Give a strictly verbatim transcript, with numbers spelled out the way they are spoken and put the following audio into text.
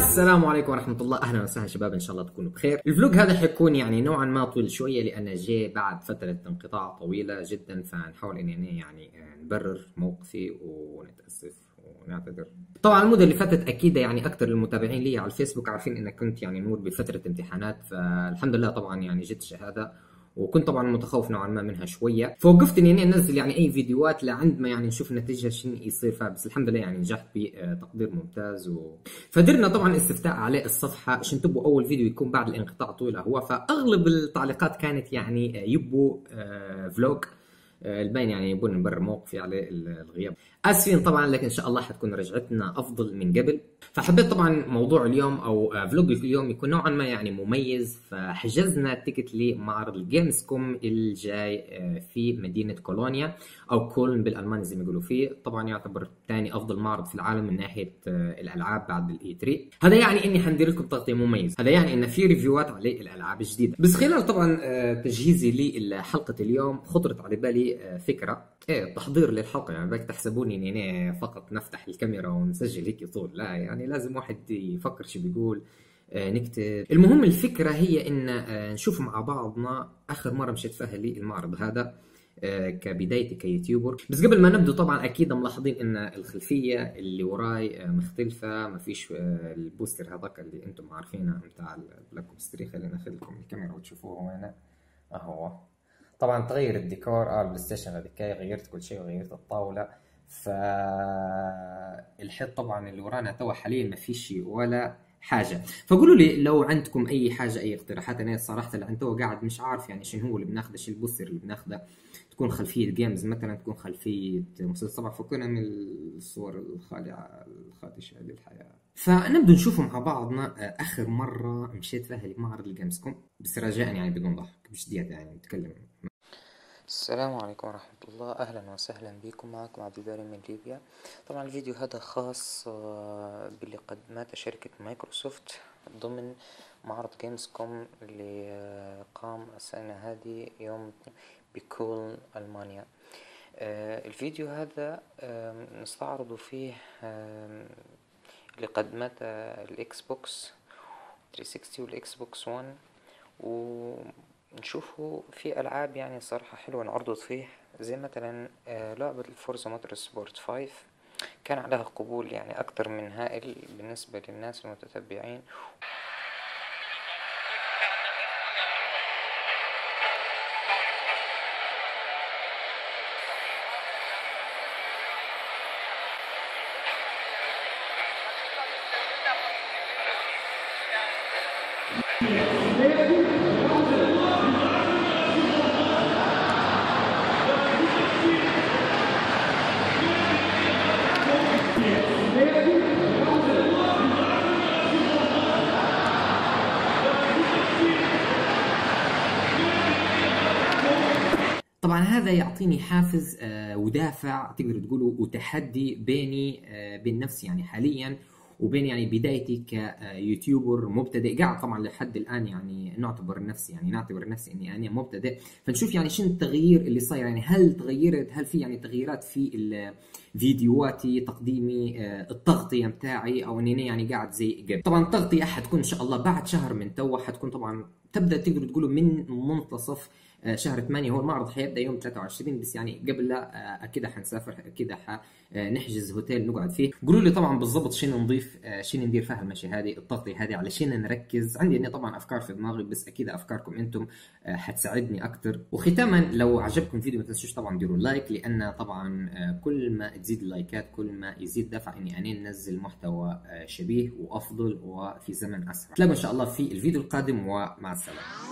السلام عليكم ورحمة الله، أهلا وسهلا شباب، إن شاء الله تكونوا بخير. الفلوج هذا حيكون يعني نوعا ما طويل شوية لأنه جاي بعد فترة انقطاع طويلة جدا، فنحاول إني يعني نبرر موقفي ونتأسف ونعتذر. طبعا المدة اللي فاتت أكيد يعني أكثر المتابعين لي على الفيسبوك عارفين إن كنت يعني نمر بفترة امتحانات، فالحمد لله طبعا يعني جت شهادة، وكنت طبعا متخوف نوعا ما منها شويه، فوقفت اني انزل يعني اي فيديوهات لعند ما يعني نشوف النتيجه شنو يصير فيها. بس الحمد لله يعني نجحت بتقدير ممتاز و... فدرنا طبعا استفتاء على الصفحه عشان تبوا اول فيديو يكون بعد الانقطاع طويل هو، فاغلب التعليقات كانت يعني يبوا فلوج البين، يعني يبون نبرر موقفي على الغياب. اسفين طبعا، لكن ان شاء الله حتكون رجعتنا افضل من قبل. فحبيت طبعا موضوع اليوم او فلوج اليوم يكون نوعا ما يعني مميز، فحجزنا تيكت لمعرض الجيمز كوم الجاي في مدينه كولونيا او كولن بالالماني زي ما يقولوا فيه. طبعا يعتبر ثاني افضل معرض في العالم من ناحيه الالعاب بعد الاي ثلاثة. هذا يعني اني حندير لكم تغطيه مميز، هذا يعني ان في ريفيوات على الالعاب الجديده. بس خلال طبعا تجهيزي لحلقه اليوم خطرت على بالي فكره، ايه تحضير للحلقه، يعني بدك تحسبوني اني فقط نفتح الكاميرا ونسجل هيك طول، لا يعني لازم واحد يفكر شو بيقول، آه نكتب. المهم الفكره هي ان آه نشوف مع بعضنا اخر مره مشيت فيها لي المعرض هذا آه كبدايتي كيوتيوبر. بس قبل ما نبدا طبعا اكيد ملاحظين ان الخلفيه اللي وراي آه مختلفه، ما فيش آه البوستر هذاك اللي انتم عارفينه بتاع البلاك اوبس ثلاثة. خلينا ناخذ لكم الكاميرا وتشوفوه وين اهو. طبعا تغير الديكور، اه البلاي ستيشن هذيك غيرت كل شيء وغيرت الطاوله. فالحيط طبعا اللي ورانا توا حاليا ما فيش ولا حاجه. فقولوا لي لو عندكم اي حاجه اي اقتراحات. انا صراحه اللي تو قاعد مش عارف يعني شنو هو اللي بناخذه، شو البوستر اللي بناخذه. تكون خلفيه جيمز مثلا، تكون خلفيه مسلسل. طبعا فكونا من الصور الخادعه الخادشه للحياه. فنبدو نشوفوا مع بعضنا اخر مره مشيت فيها لمعرض الجيمز كوم، بس رجاء يعني بدون ضحك بجديات يعني نتكلم. السلام عليكم ورحمة الله، أهلا وسهلا بكم. معكم عبد الباري من ليبيا. طبعا الفيديو هذا خاص باللي قدمته شركة مايكروسوفت ضمن معرض جيمز كوم اللي قام السنة هذه يوم بكولن ألمانيا. الفيديو هذا نستعرض فيه اللي قدمته الإكس بوكس ثلاثمية وستين والإكس بوكس ون، و نشوفه في ألعاب يعني صراحة حلوة نعرض فيه، زي مثلا لعبة الفورزا موتور سبورت خمسة كان عليها قبول يعني أكتر من هائل بالنسبة للناس المتتبعين. طبعا هذا يعطيني حافز آه ودافع تقدروا تقولوا وتحدي بيني آه بين نفسي يعني حاليا وبين يعني بدايتي كيوتيوبر مبتدئ. قاعد طبعا لحد الان يعني نعتبر نفسي يعني نعتبر نفسي اني انا مبتدئ. فنشوف يعني شنو التغيير اللي صاير، يعني هل تغيرت، هل في يعني تغييرات في فيديوهاتي، تقديمي، آه التغطيه متاعي، او اني يعني قاعد زي قبل. طبعا التغطيه حتكون ان شاء الله بعد شهر من توا، حتكون طبعا تبدا تقدروا تقولوا من منتصف شهر ثمانية. هو المعرض حيبدا يوم ثلاثة وعشرين، بس يعني قبل لا اكيد حنسافر، اكيد حنحجز هوتيل نقعد فيه. قولوا لي طبعا بالضبط شنو نضيف، شنو ندير فيها المشي هذه، التغطيه هذه على شنو نركز. عندي اني طبعا افكار في دماغي، بس اكيد افكاركم انتم حتساعدني اكثر. وختاما لو عجبكم الفيديو ما تنسوش طبعا ديروا لايك، لان طبعا كل ما تزيد اللايكات كل ما يزيد دفع اني انا ننزل محتوى شبيه وافضل وفي زمن اسرع. نتلاقوا ان شاء الله في الفيديو القادم، ومع السلامه.